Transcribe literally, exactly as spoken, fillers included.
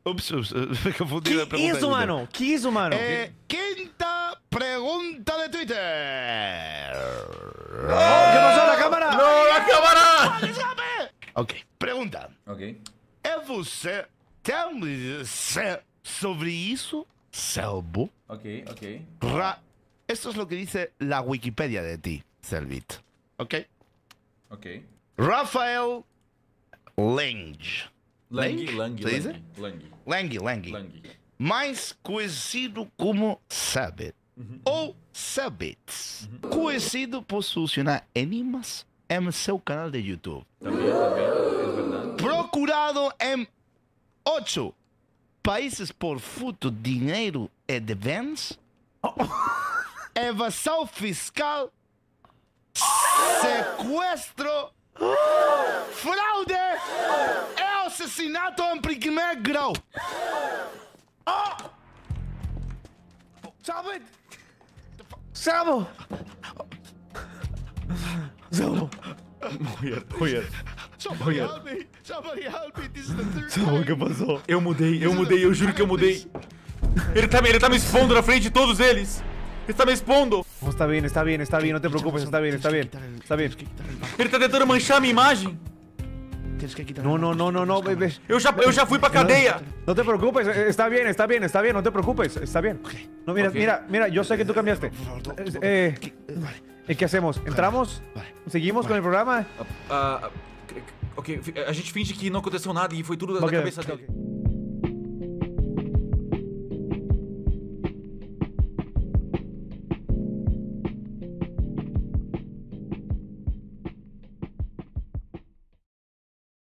Ups, ups, me confundí Que la pregunta. isso, mano? Que isso, mano? Eh, quinta pregunta de Twitter. Oh, ¿qué pasó? ¿La cámara? ¡No, la cámara! Ok, pergunta. Ok. É você tem me dizer sobre isso, Selbo? Ok, ok. Ra Esto es lo que dice la Wikipedia de ti, Selbit. Ok. Ok. Rafael Lange. Lang, Lang? Lang, ¿Se dice? Lang. Lange, Lange. Lang. Mais conhecido como Sabit. Ou Sabits. Conhecido por solucionar enigmas em seu canal de YouTube. También, también, es verdad. Procurado em ocho países por furto, dinheiro e de bens. Evasão fiscal. Sequestro. Fraude e assassinato em primeiro grau. Sabit! Sabo! Sabo! Royer, Royer. Somebody help me. Somebody help me. This is the third Sabo, o que time. passou? Eu mudei, eu mudei, eu juro que eu mudei. Ele tá, me- ele tá me expondo na frente de todos eles. Ele tá me expondo. Oh, está bien, está bien, está bien, no te preocupes, está bien, está bien. Está bien. Ele tá tentando manchar a minha imagem. Tienes que quitar No, no, no, no, no, bebé. Eu já, eu já fui pra cadeia. No te preocupes, eh, está bien, está bien, está bien, no te preocupes, está bien. No, mira, Ok. mira, mira, yo sé que tú cambiaste. Eh, eh, ¿Qué hacemos? ¿Entramos? ¿Seguimos con el programa? Ah, ah, ok, a gente finge que não aconteceu nada e foi tudo da Ok, cabeça ok, dele. ok.